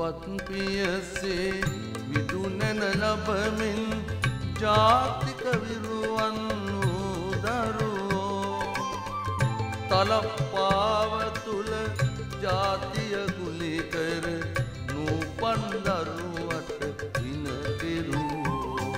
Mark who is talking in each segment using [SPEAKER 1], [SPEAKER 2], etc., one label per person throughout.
[SPEAKER 1] තල්පත් පියසේ විදුනන ලබමින් ජාතික විරුවන් වූ දරුවෝ තලපාව තුල ජාතිය ගුලි කර නූපන් දරුවට වින කෙරුවෝ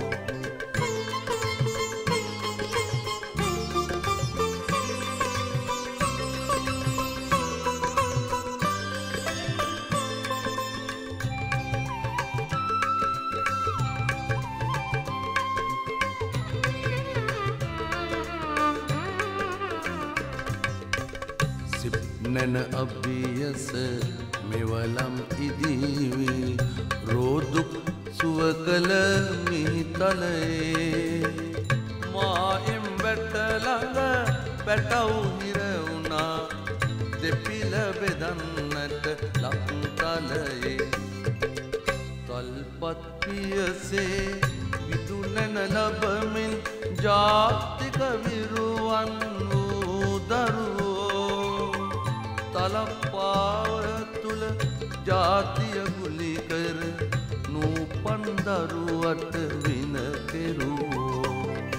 [SPEAKER 1] නන අභියස මෙවලම් ඉදිවි රෝදුක් සුව කළ මිහිතලයේ මා එම්බැට ළඟ පැටව් හිර වුණා දෙපිල බෙදන්නට ලක්තලයේ තල්පත් පියසේ විදුනන ලබමින් ජාතික විරුවන් වූ දරුවෝ තලපාව තුල ජාතිය ගුලි කර නූපන් දරුවට වින කෙරුවෝ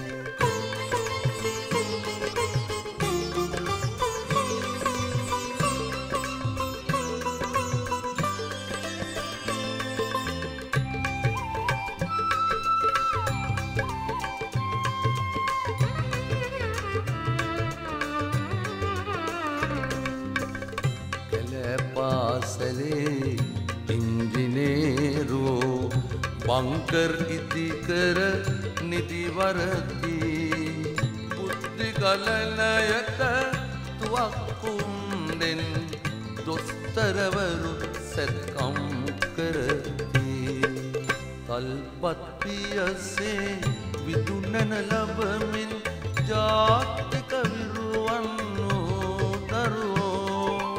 [SPEAKER 1] පාසලේ ඉංජිනේරෝ බංකර් ඉදිකර නිදිවරති බුද්ධි ගලනයට තුවක්කුම්දෙන් දොස්තරවරු සැත්කම් කරති තල්පත් පියසේ විදුනන ලබමින් ජාතික විරුවන් වූ දරුවෝ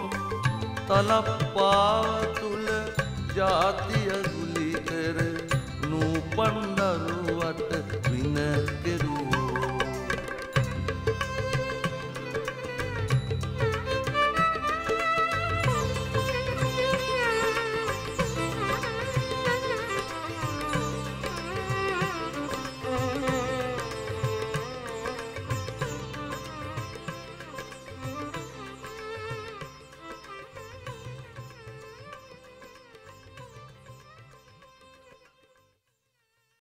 [SPEAKER 1] තලපාව තුල ජාතිය ගුලි කර නූපන් දරුවට